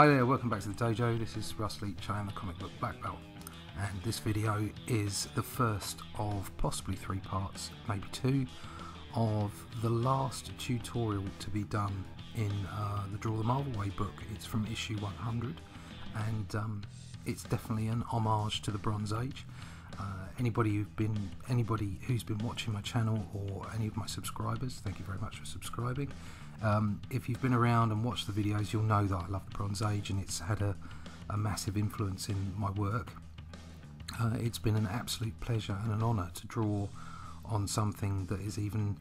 Hi there, welcome back to the dojo. This is Russ Leach, I am the comic book black belt, and this video is the first of possibly 3 parts, maybe 2, of the last tutorial to be done in the Draw the Marvel Way book. It's from issue 100, and it's definitely an homage to the Bronze Age. Anybody who's been watching my channel, or any of my subscribers, thank you very much for subscribing. If you've been around and watched the videos, you'll know that I love the Bronze Age, and it's had a massive influence in my work. It's been an absolute pleasure and an honour to draw on something that is even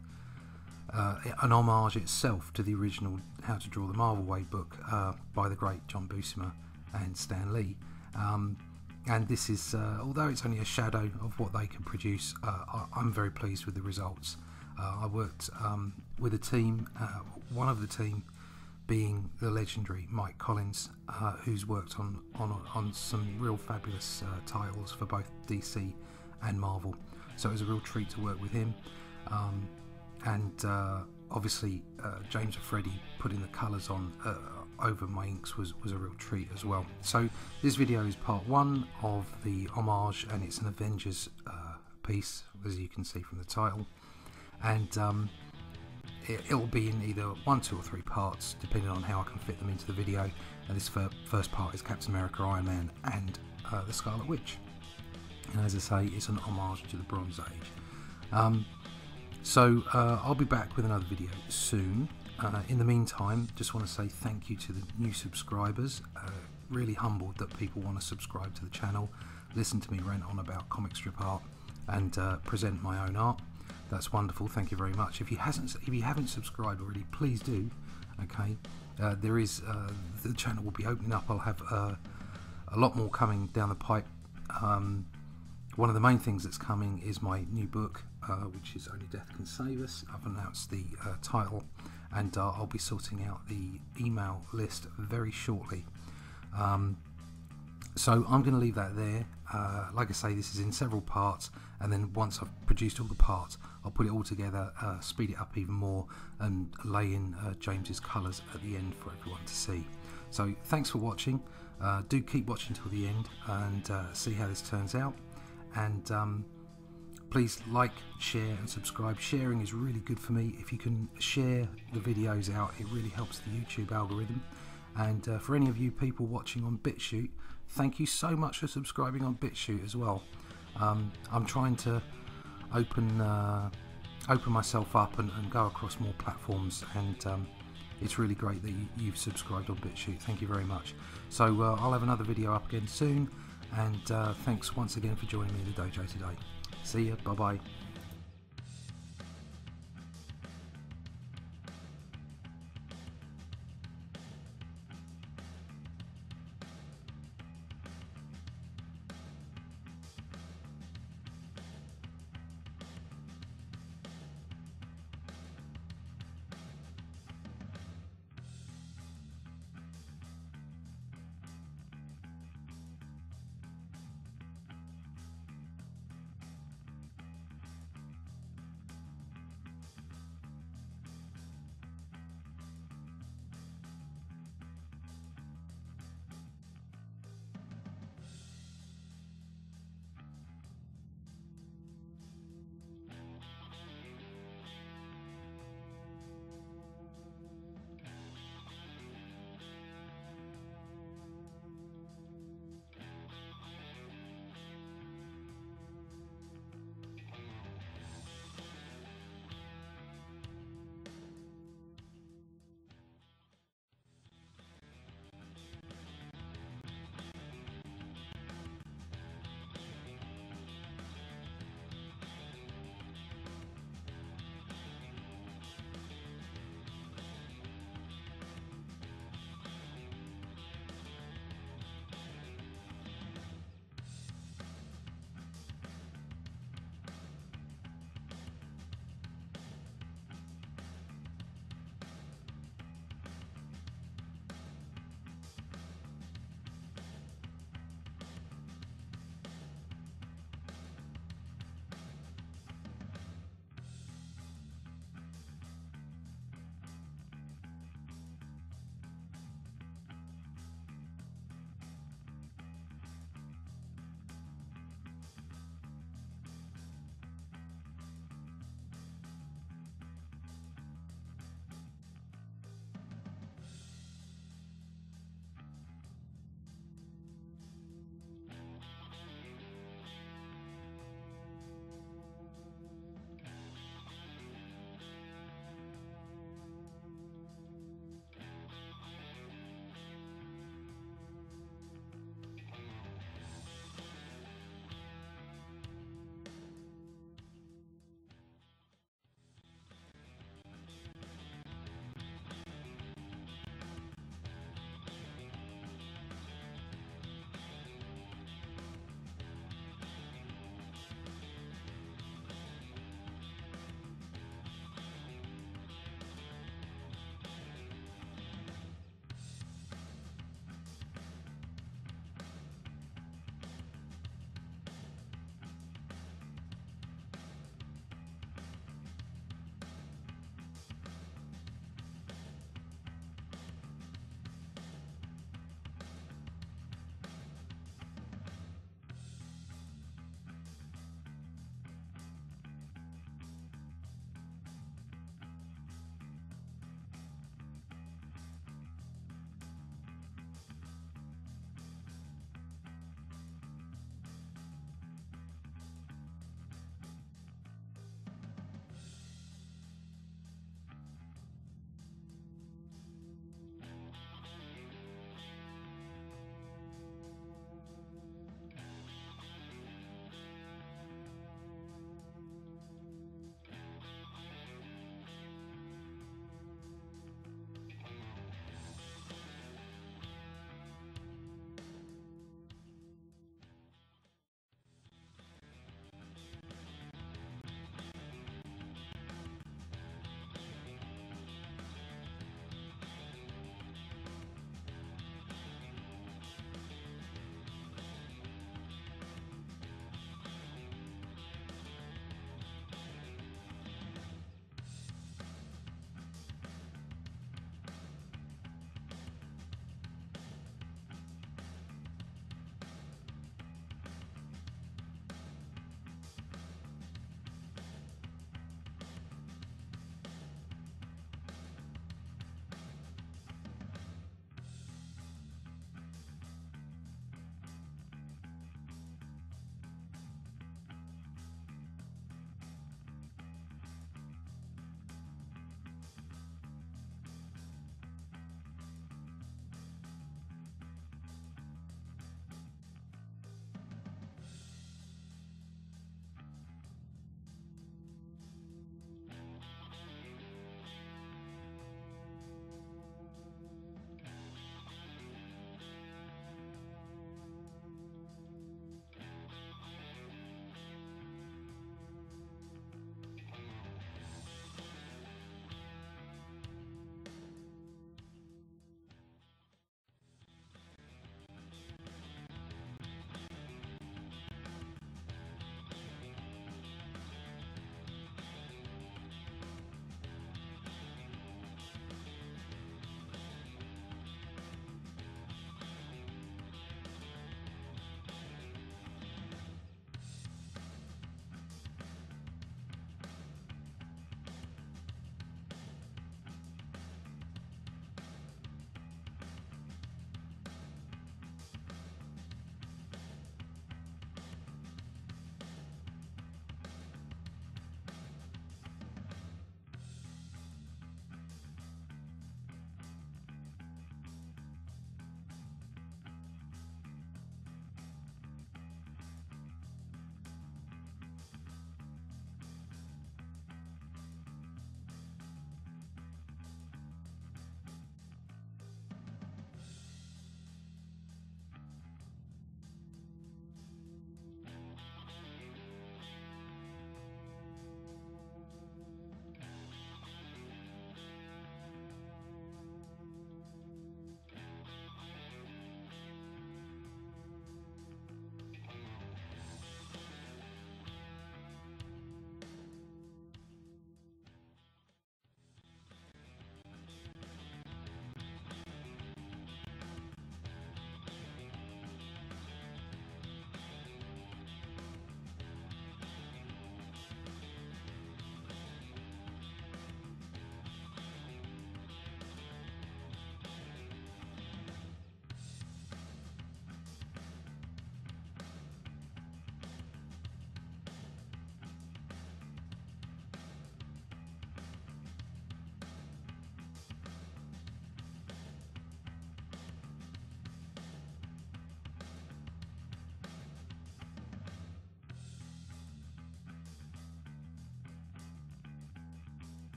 an homage itself to the original How to Draw the Marvel Way book by the great John Buscema and Stan Lee. And this is, although it's only a shadow of what they can produce, I'm very pleased with the results. I worked with a team, one of the team being the legendary Mike Collins, who's worked on some real fabulous titles for both DC and Marvel. So it was a real treat to work with him. And obviously James and Freddie putting the colours on over my inks was a real treat as well. So this video is part 1 of the homage, and it's an Avengers piece, as you can see from the title. And it'll be in either 1, 2 or 3 parts, depending on how I can fit them into the video. And this first part is Captain America, Iron Man and the Scarlet Witch. And as I say, it's an homage to the Bronze Age. So I'll be back with another video soon. In the meantime, just want to say thank you to the new subscribers. Really humbled that people want to subscribe to the channel, listen to me rant on about comic strip art, and present my own art. That's wonderful. Thank you very much. If you haven't subscribed already, please do. Okay, there is the channel will be opening up. I'll have a lot more coming down the pipe. One of the main things that's coming is my new book, which is Only Death Can Save Us. I've announced the title, and I'll be sorting out the email list very shortly. So I'm going to leave that there. Like I say, this is in several parts, and then once I've produced all the parts, I'll put it all together, speed it up even more, and lay in James's colours at the end for everyone to see. So thanks for watching. Do keep watching till the end and see how this turns out. And please like, share and subscribe. Sharing is really good for me. If you can share the videos out, it really helps the YouTube algorithm. And for any of you people watching on BitChute, thank you so much for subscribing on BitChute as well. I'm trying to open myself up and go across more platforms, and it's really great that you've subscribed on BitChute. Thank you very much. So I'll have another video up again soon, and thanks once again for joining me in the dojo today. See ya, bye bye.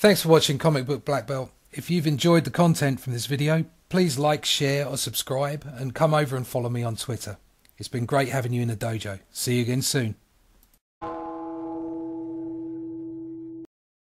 Thanks for watching Comic Book Black Belt. If you've enjoyed the content from this video, please like, share or subscribe and come over and follow me on Twitter. It's been great having you in the dojo. See you again soon.